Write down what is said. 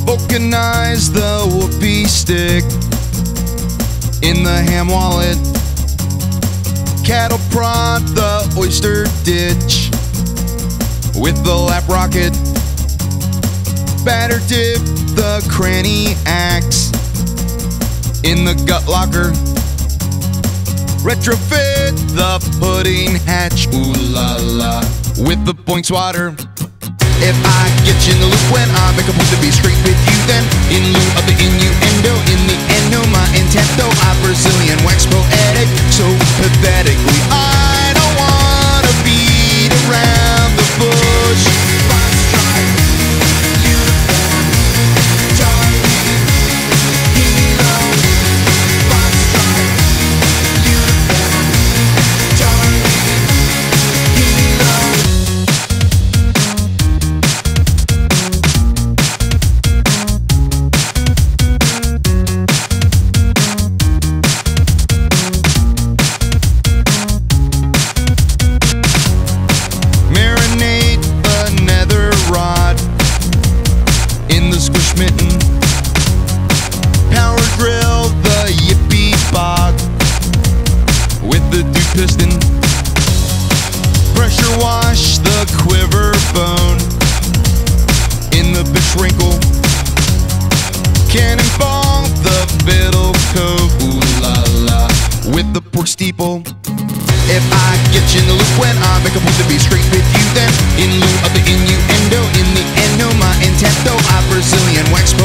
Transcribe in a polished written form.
Vulcanize the whoopee stick in the ham wallet. Cattle prod the oyster ditch with the lap rocket. Batter dip the cranny axe in the gut locker. Retrofit the pudding hatch, ooh la la, with the boink swatter. If I get you in the loop when I make a point to be straight with you, then in lieu of the innuendo, in the end, no, my intent though I Brazilian wax poetic, so pathetically I don't wanna beat around the bush. Power grill the yippee bog with the Duke piston. Pressure wash the quiver bone in the bitch wrinkle. Cannonball the biddle cove, ooh la la, with the pork steeple. If I get you in the loop when I make a point to be straight with you, then in lieu of the innuendo, in the end, no, my intent though I Brazilian wax